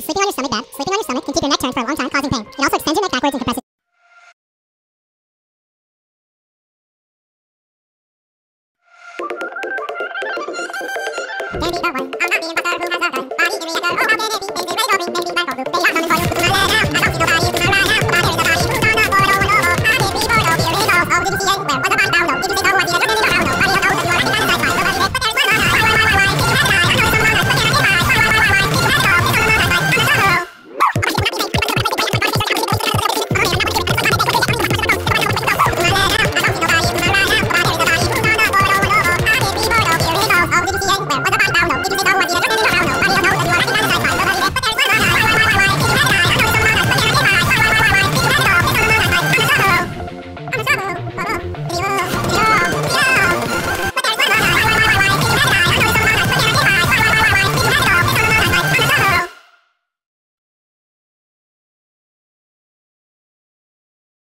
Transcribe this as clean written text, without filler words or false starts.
Is sleeping on your stomach bad? Sleeping on your stomach can keep your neck turned for a long time, causing pain. It also extends your neck backwards and compresses. Can it be the one? I'm not being